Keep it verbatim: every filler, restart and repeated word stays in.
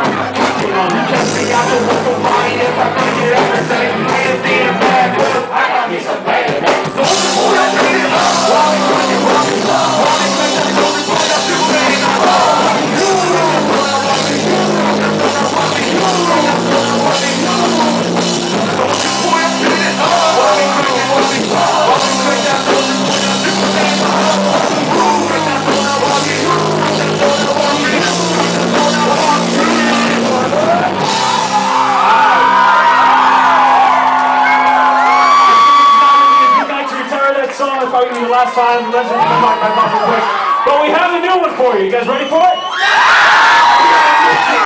Last time, let's just my, my, my, my, but we have a new one for you. You guys ready for it?